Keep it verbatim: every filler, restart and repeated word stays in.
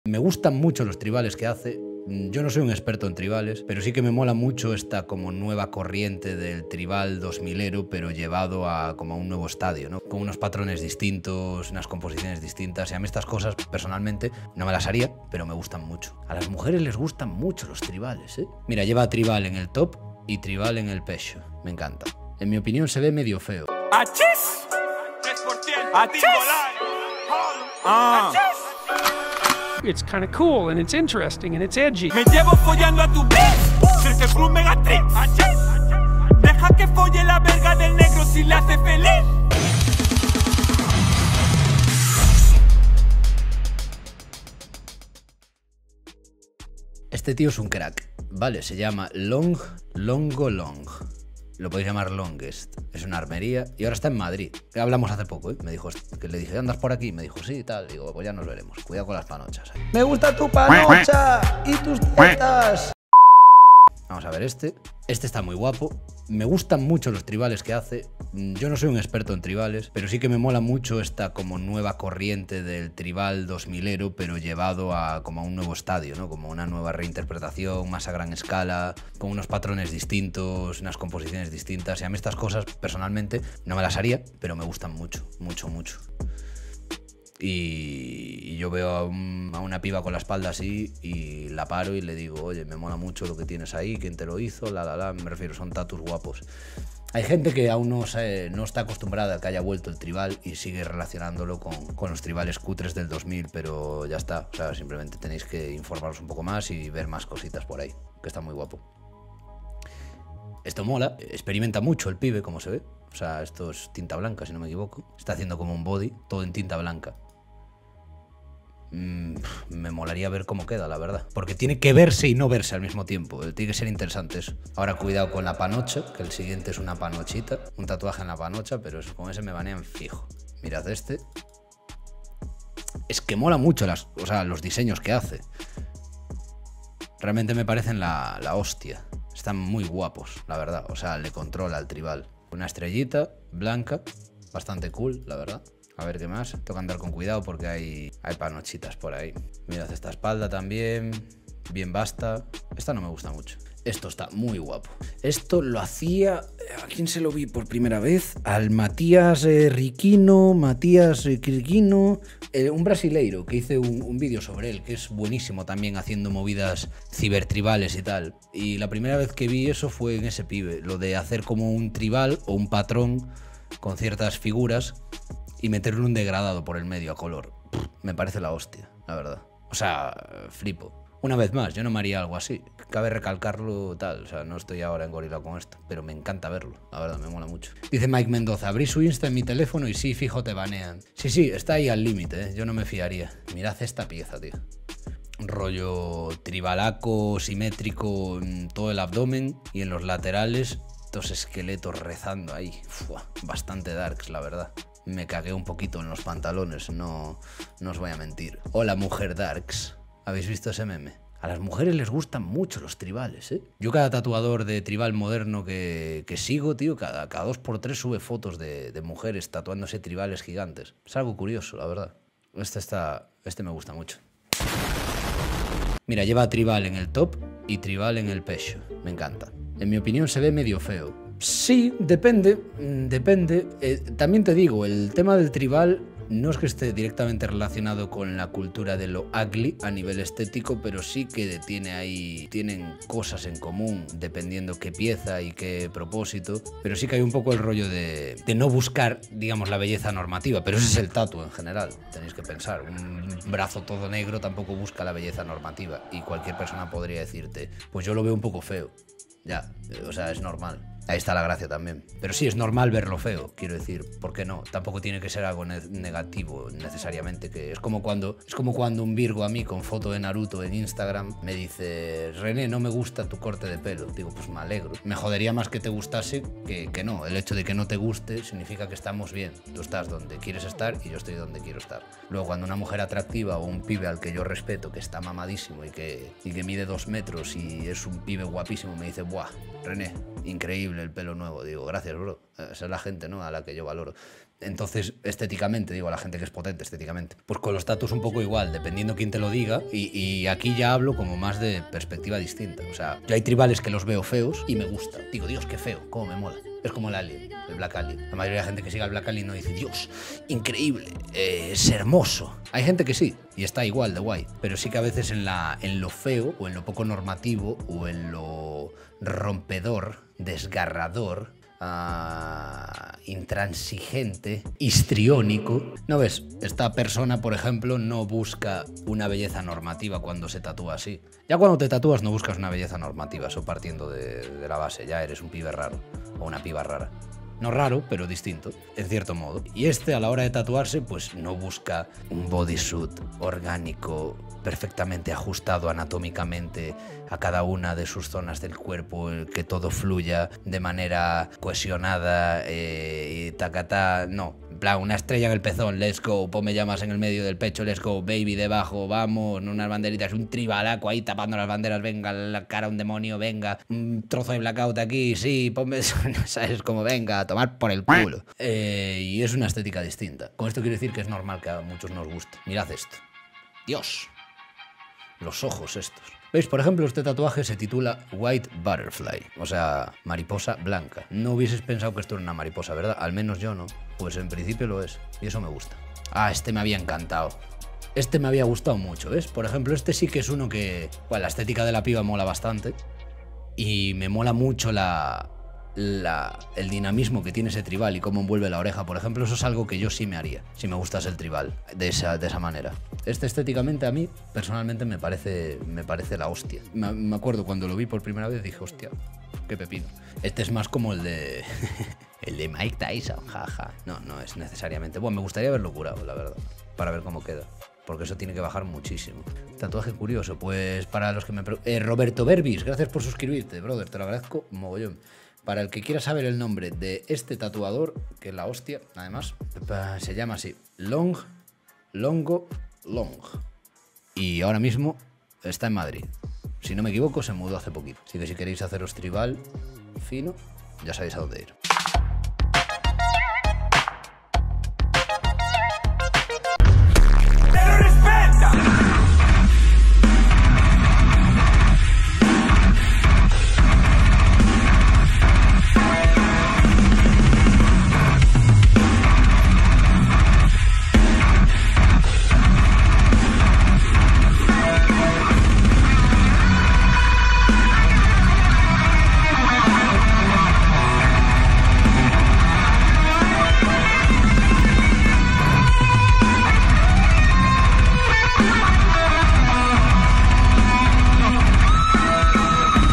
Me gustan mucho los tribales que hace. Yo no soy un experto en tribales, pero sí que me mola mucho esta como nueva corriente del tribal dos milero, pero llevado a como a un nuevo estadio, ¿no? Con unos patrones distintos, unas composiciones distintas. Y a mí estas cosas, personalmente, no me las haría, pero me gustan mucho. A las mujeres les gustan mucho los tribales, ¿eh? Mira, lleva tribal en el top y tribal en el pecho. Me encanta. En mi opinión se ve medio feo. ¡Achis! ¡Achis! ¡Ah! It's kind of cool and it's interesting and it's edgy. Me llevo follando a tu bitch, Cirque Cruz Megatrix. Deja que folle la verga del negro si le hace feliz. Este tío es un crack, vale, se llama Long Longo Long. Lo podéis llamar Longest. Es una armería y ahora está en Madrid. Hablamos hace poco, ¿eh? Me dijo, que le dije, ¿andas por aquí? Me dijo, sí y tal. Digo, pues ya nos veremos. Cuidado con las panochas. Me gusta tu panocha y tus tetas. Vamos a ver este. Este está muy guapo. Me gustan mucho los tribales que hace. Yo no soy un experto en tribales, pero sí que me mola mucho esta como nueva corriente del tribal dos milero, pero llevado a como a un nuevo estadio, ¿no? Como una nueva reinterpretación, más a gran escala, con unos patrones distintos, unas composiciones distintas. Y a mí estas cosas, personalmente, no me las haría, pero me gustan mucho, mucho, mucho. Y yo veo a, un, a una piba con la espalda así y la paro y le digo, oye, me mola mucho lo que tienes ahí, quién te lo hizo, la, la, la, me refiero, son tatus guapos. Hay gente que aún no, se, no está acostumbrada a que haya vuelto el tribal y sigue relacionándolo con, con los tribales cutres del dos mil, pero ya está, o sea, simplemente tenéis que informaros un poco más y ver más cositas por ahí, que está muy guapo. Esto mola, experimenta mucho el pibe, como se ve, o sea, esto es tinta blanca, si no me equivoco, está haciendo como un body, todo en tinta blanca. Mm, me molaría ver cómo queda, la verdad. Porque tiene que verse y no verse al mismo tiempo. Tiene que ser interesante eso. Ahora cuidado con la panocha, que el siguiente es una panochita. Un tatuaje en la panocha, pero eso, con ese me banean fijo. Mirad este. Es que mola mucho las, o sea, los diseños que hace. Realmente me parecen la, la hostia. Están muy guapos, la verdad. O sea, le controla al tribal. Una estrellita blanca. Bastante cool, la verdad. A ver qué más. Toca andar con cuidado porque hay, hay panochitas por ahí. Mirad esta espalda también. Bien basta. Esta no me gusta mucho. Esto está muy guapo. Esto lo hacía... ¿A quién se lo vi por primera vez? Al Matías eh, Riquino. Matías eh, Riquino. Eh, un brasileiro que hice un, un vídeo sobre él, que es buenísimo también haciendo movidas cibertribales y tal. Y la primera vez que vi eso fue en ese pibe. Lo de hacer como un tribal o un patrón con ciertas figuras y meterle un degradado por el medio a color. Pff, me parece la hostia, la verdad. O sea, flipo. Una vez más, yo no me haría algo así. Cabe recalcarlo tal, o sea, no estoy ahora en gorila con esto, pero me encanta verlo, la verdad, me mola mucho. Dice Mike Mendoza, abrí su Insta en mi teléfono y sí, fijo, te banean. Sí, sí, está ahí al límite, ¿eh? Yo no me fiaría. Mirad esta pieza, tío. Rollo tribalaco, simétrico en todo el abdomen y en los laterales, estos esqueletos rezando ahí. Fua, bastante darks, la verdad. Me cagué un poquito en los pantalones, no, no os voy a mentir. Hola, mujer darks. ¿Habéis visto ese meme? A las mujeres les gustan mucho los tribales, ¿eh? Yo cada tatuador de tribal moderno que, que sigo, tío, cada, cada dos por tres sube fotos de, de mujeres tatuándose tribales gigantes. Es algo curioso, la verdad. Este, está, este me gusta mucho. Mira, lleva tribal en el top y tribal en el pecho. Me encanta. En mi opinión se ve medio feo. Sí, depende, depende. Eh, también te digo, el tema del tribal no es que esté directamente relacionado con la cultura de lo ugly a nivel estético, pero sí que tiene ahí, tienen cosas en común dependiendo qué pieza y qué propósito. Pero sí que hay un poco el rollo de, de no buscar, digamos, la belleza normativa, pero ese es el tatu en general, tenéis que pensar. Un brazo todo negro tampoco busca la belleza normativa y cualquier persona podría decirte, pues yo lo veo un poco feo. Ya, o sea, es normal. Ahí está la gracia también. Pero sí, es normal verlo feo, quiero decir, ¿por qué no? Tampoco tiene que ser algo ne negativo necesariamente, que es como cuando es como cuando un Virgo a mí con foto de Naruto en Instagram me dice, René, no me gusta tu corte de pelo. Digo, pues me alegro. Me jodería más que te gustase que, que no. El hecho de que no te guste significa que estamos bien. Tú estás donde quieres estar y yo estoy donde quiero estar. Luego, cuando una mujer atractiva o un pibe al que yo respeto, que está mamadísimo y que, y que mide dos metros y es un pibe guapísimo, me dice, buah, René, increíble el pelo nuevo. Digo, gracias, bro. Esa es la gente, ¿no?, a la que yo valoro. Entonces, estéticamente, digo, a la gente que es potente estéticamente. Pues con los tatus un poco igual, dependiendo quién te lo diga. Y, y aquí ya hablo como más de perspectiva distinta. O sea, yo hay tribales que los veo feos y me gusta. Digo, Dios, qué feo, cómo me mola. Es como el Alien, el Black Alien. La mayoría de la gente que sigue al Black Alien no dice, Dios, increíble, eh, es hermoso. Hay gente que sí, y está igual de guay. Pero sí que a veces en, la, en lo feo, o en lo poco normativo, o en lo rompedor, desgarrador, Uh, intransigente, histriónico. ¿No ves? Esta persona, por ejemplo, no busca una belleza normativa cuando se tatúa así. Ya cuando te tatúas no buscas una belleza normativa, eso partiendo de, de la base, ya eres un pibe raro o una piba rara. No raro, pero distinto, en cierto modo. Y este, a la hora de tatuarse, pues no busca un bodysuit orgánico, perfectamente ajustado anatómicamente a cada una de sus zonas del cuerpo, que todo fluya de manera cohesionada eh, y tacatá. No, en plan, una estrella en el pezón, let's go, ponme llamas en el medio del pecho, let's go, baby debajo, vamos, unas banderitas, un tribalaco ahí tapando las banderas, venga, la cara un demonio, venga, un trozo de blackout aquí, sí, ponme, ¿sabes? Como venga, tomar por el culo. Eh, y es una estética distinta. Con esto quiero decir que es normal que a muchos nos guste. Mirad esto. Dios. Los ojos estos. ¿Veis? Por ejemplo, este tatuaje se titula White Butterfly, o sea, mariposa blanca. No hubieses pensado que esto era una mariposa, ¿verdad? Al menos yo no. Pues en principio lo es, y eso me gusta. Ah, este me había encantado. Este me había gustado mucho, ¿ves? Por ejemplo, este sí que es uno que... Bueno, la estética de la piba mola bastante. Y me mola mucho la... La, el dinamismo que tiene ese tribal y cómo envuelve la oreja, por ejemplo. Eso es algo que yo sí me haría si me gustase el tribal de esa, de esa manera. Este estéticamente a mí personalmente me parece, me parece la hostia. Me, me acuerdo cuando lo vi por primera vez, dije, hostia, qué pepino. Este es más como el de el de Mike Tyson, jaja. No, no es necesariamente. Bueno, me gustaría haberlo curado, la verdad, para ver cómo queda, porque eso tiene que bajar muchísimo. Tatuaje curioso, pues para los que me... Eh, Roberto Berbis, gracias por suscribirte, brother, te lo agradezco mogollón. Para el que quiera saber el nombre de este tatuador, que es la hostia, además, se llama así, Long, Longo, Long. Y ahora mismo está en Madrid. Si no me equivoco, se mudó hace poquito. Así que si queréis haceros tribal fino, ya sabéis a dónde ir.